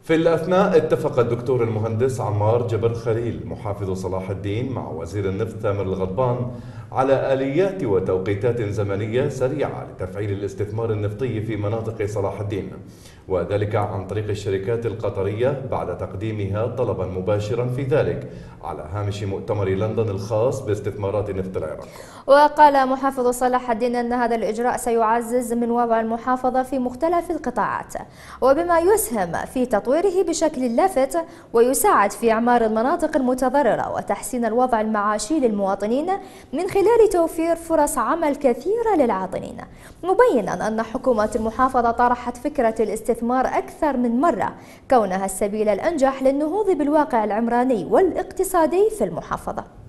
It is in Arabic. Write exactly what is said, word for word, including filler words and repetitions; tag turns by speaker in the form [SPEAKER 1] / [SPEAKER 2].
[SPEAKER 1] في الأثناء اتفق الدكتور المهندس عمار جبر خليل محافظ صلاح الدين مع وزير النفط تامر الغضبان على آليات وتوقيتات زمنية سريعة لتفعيل الاستثمار النفطي في مناطق صلاح الدين، وذلك عن طريق الشركات القطرية بعد تقديمها طلبا مباشرا في ذلك على هامش مؤتمر لندن الخاص باستثمارات نفط العراق.
[SPEAKER 2] وقال محافظ صلاح الدين أن هذا الإجراء سيعزز من وضع المحافظة في مختلف القطاعات، وبما يسهم في تطويره بشكل لافت ويساعد في إعمار المناطق المتضررة وتحسين الوضع المعاشي للمواطنين من خلال توفير فرص عمل كثيرة للعاطلين، مبينا أن حكومة المحافظة طرحت فكرة الاستثمار أكثر من مرة كونها السبيل الأنجح للنهوض بالواقع العمراني والاقتصادي في المحافظة.